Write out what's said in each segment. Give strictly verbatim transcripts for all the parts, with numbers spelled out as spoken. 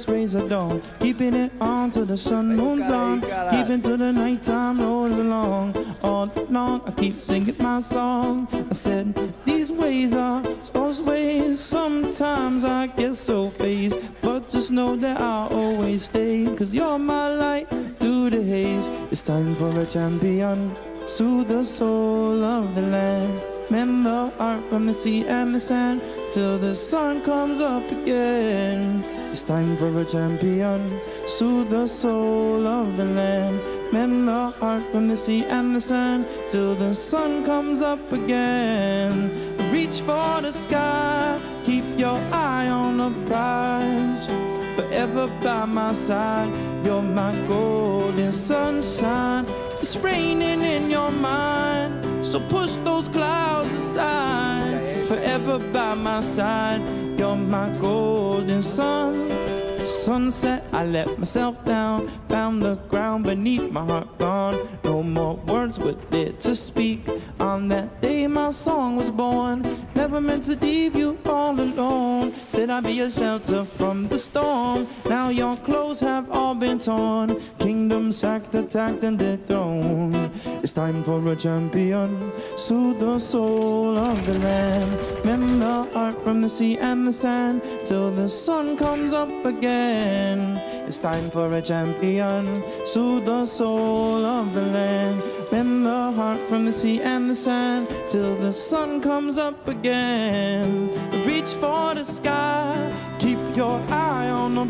first rays of dawn, keeping it on till the sun moves on, keeping till the nighttime rolls along. All along I keep singing my song. I said these ways are those ways. Sometimes I get so phased, but just know that I'll always stay, cause you're my light through the haze. It's time for a champion, soothe the soul of the land, mend the heart from the sea and the sand till the sun comes up again. It's time for a champion, soothe the soul of the land, mend the heart from the sea and the sand till the sun comes up again. Reach for the sky, keep your eye on the prize, forever by my side, you're my golden sunshine. It's raining in your mind, so push those clouds aside, forever by my side, you're my golden sun. Sunset, I let myself down, found the ground beneath my heart gone. No more words with it to speak. On that day my song was born, never meant to leave you all alone. Said I'd be a shelter from the storm, now your clothes have all been torn. Kingdom sacked, attacked and dethroned. It's time for a champion, soothe the soul of the land, mend the heart from the sea and the sand till the sun comes up again. It's time for a champion, soothe the soul of the land, mend the heart from the sea and the sand till the sun comes up again. Reach for the sky, keep your eye on the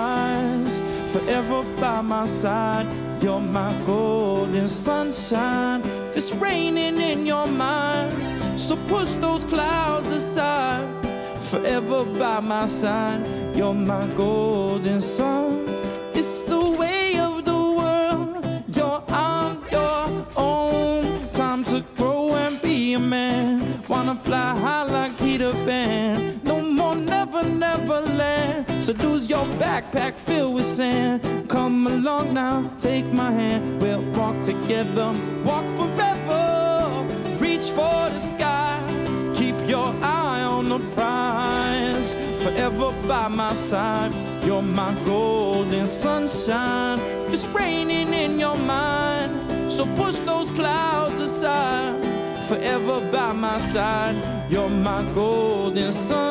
prize, forever by my side, you're my golden sunshine. It's raining in your mind, so push those clouds aside, forever by my side, you're my golden sun. It's the way of the world, you're on your own. Time to grow and be a man, wanna fly high like Peter Pan. No more never, never land, so lose your backpack filled with sand. Come along now, take my hand, we'll walk together, walk forever. Reach for the sky, keep your eye on the prize, forever by my side, you're my golden sunshine. It's raining in your mind, so push those clouds aside, forever by my side, you're my golden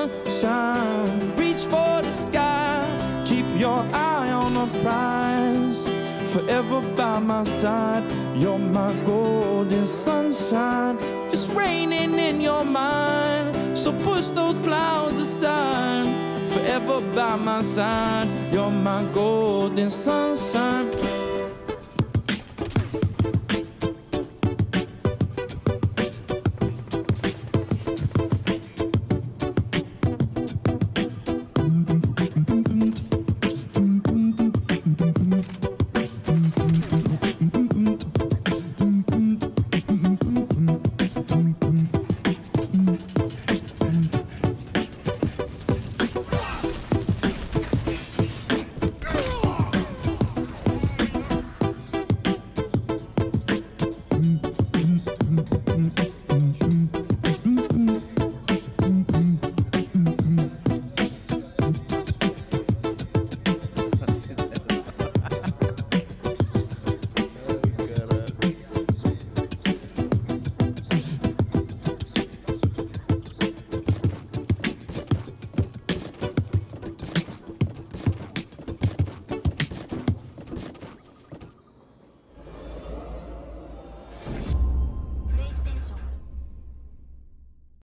sunshine. Reach for the sky, keep your eye on the prize, forever by my side, you're my golden sunshine. It's raining in your mind, so push those clouds aside, forever by my side, you're my golden sunshine.